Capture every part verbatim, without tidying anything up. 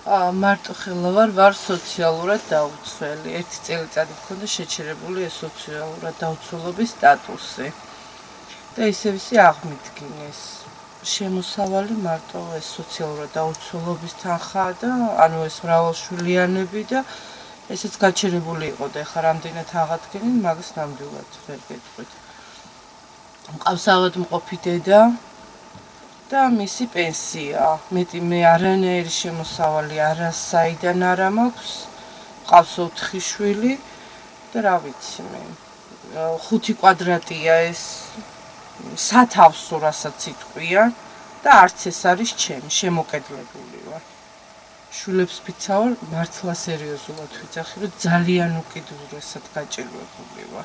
მარტო ხელა ვარ, ვარ სოციალურად დაუცველი. ერთი წელიწადი მქონდა შეჩერებული ეს სოციალურად დაუცველობის სტატუსი. და ისევ ისე აღმიდგინეს. შემოსავალი მარტო ეს სოციალურად დაუცველობის თანხაა და ანუ ეს მრავალშვილიანები და ესეც გაჩერებული იყო და ეხლა რამდენად აღადგენენ, მაგას ნამდვილად ვერ გეტყვით. მყავს ავადმყოფი დედა და მისი პენსია. მეტი მე არანაირი შემოსავალი არა საიდან არა მაქვს. მყავს ოთხი შვილი და რა ვიცი მე. ხუთი კვადრატია ეს სათავსო, რასაც იტყვიან და არც ეს არის ჩემი, შემოკედლებული ვარ. შვილებს ვიცავ, მართლა სერიოზულად ვიცახი, რომ ძალიან უკიდურესად გაჭირვებული ვარ.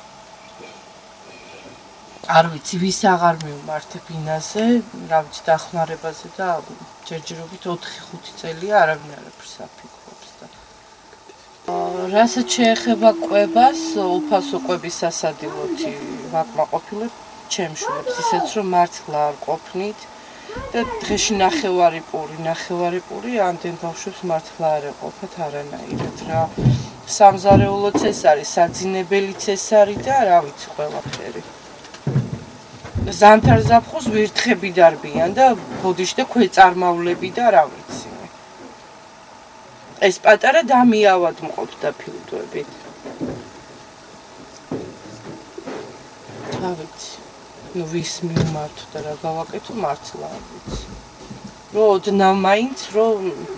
არ ვიცი, ვის აღარ მივმართებ ინაზე, რა ვიცი, დახმარებაზე და ჯერჯერობით ოთხი ხუთი წელია არავინ არაფერს აფიქრებს და რასაც შეეხება კვებას, უფასო კვების სასადილოთი ვაკმაყოფილებ ჩემ შვილებს, ისეც რომ მართლა არ ყოფნით და დღეში ნახევარი პური, ნახევარი პური ამდენ ბავშვებს მართლა არ ეყოფათ არანაირად რა. სამზარეულოც ეს არის, საძინებელიც ეს არის და რა ვიცი ყველაფერი. ზამთარ ზაფხულს ვირთხები დარბიან და ბოდიში და ქვეწარმავლები და რა ვიცი. ეს პატარა დამიავადმყოფდა ფილტვებით. რა ვიცი. ნუ ვის მივმართო და რა გავაკეთო მართლა არ ვიცი. რო ოდნავ მაინც რო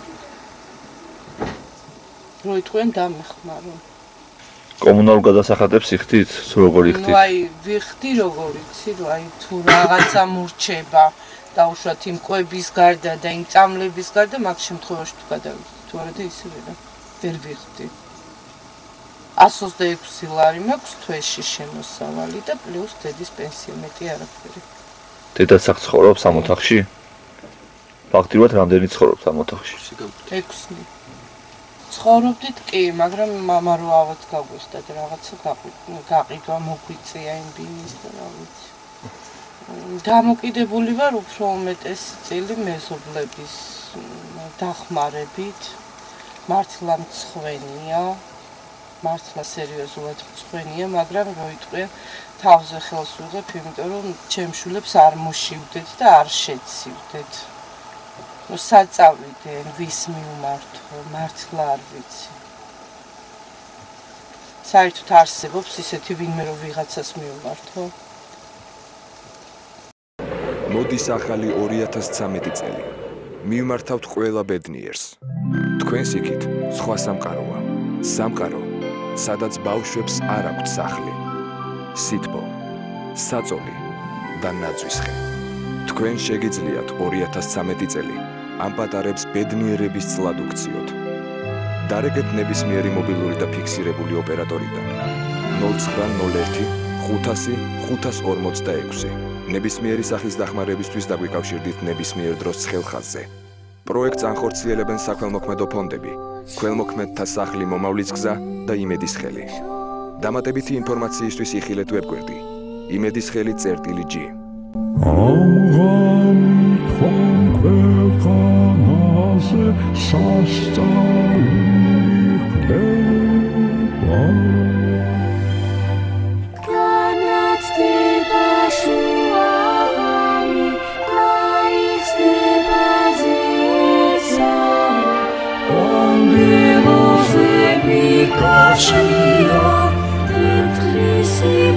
რო იტყვიან დამეხმარო. კომუნალურ გადასახადებს იხდით, როგორ იხდით? ნუ აი ვიხდი როგორ იცი, რომ აი თუ რაღაცა მურჩება დაუშვათ იმ კვების გარდა და იმ წამლების გარდა, მაგ შემთხვევაში თუ გადავიდეთ, თუ არა და ისე ვერ ვერ ვიხდი. ასი ოცდაექვსი ლარი მაქვს თვეში შემოსავალი და პლუს დედის პენსია, მეტი არაფერი. დედაც აქ ცხოვრობს ამ ოთახში? ფაქტიურად რამდენი ცხოვრობს ამ ოთახში? ექვსი. ცხოვრობდით კი, მაგრამ მამა რო ავად გაგვიხდა და რაღაცა გაყიდვა მოგვიწია იმ ბინის და რა ვიცი. დამოკიდებული ვარ უფრო უმეტესი წილი მეზობლების დახმარებით. მართლა მცხვენია. მართლა სერიოზულად მცხვენია, მაგრამ რო იტყვიან თავზე ხელს ვიღებ, იმიტომ რომ ჩემ შვილებს არ მოშივდეთ და არ შეცივდეთ. ნუ საწავიდენ, ვის მივმართო, მართლა არ ვიცი. საერთოდ არსებობს ისეთი ვინმე რომ ვიღაცას მივმართო? მოდის ახალი ორი ათას ცხრამეტი წელი. მივმართავთ ყველა ბედნიერს. თქვენს იქით სხვა სამყაროა. სამყარო, სადაც ბავშვებს არ აქვთ სახლი, სითბო, საწოლი და ნაძვისხე. თქვენ შეგიძლიათ ორი ათას ცხრამეტი წელი ამ პატარებს ბედნიერების წლად უქციოთ. დარეგეთ ნებისმიერი მობილური და ფიქსირებული ოპერატორიდან ნულ ცხრა ნულ ერთი ხუთასი ხუთას ორმოცდაექვსი. ნებისმიერი სახის დახმარებისთვის დაგვიკავშირდით ნებისმიერ დროს ხელხაზზე. პროექტს ანხორციელებენ საქველმოქმედო ფონდები, ქველმოქმედთა სახლი მომავლის გზა და იმედის ხელი. დამატებითი ინფორმაციისთვის იხილეთ ვებგვერდი იმედის ხელი წერტილი ჯი. Garcia,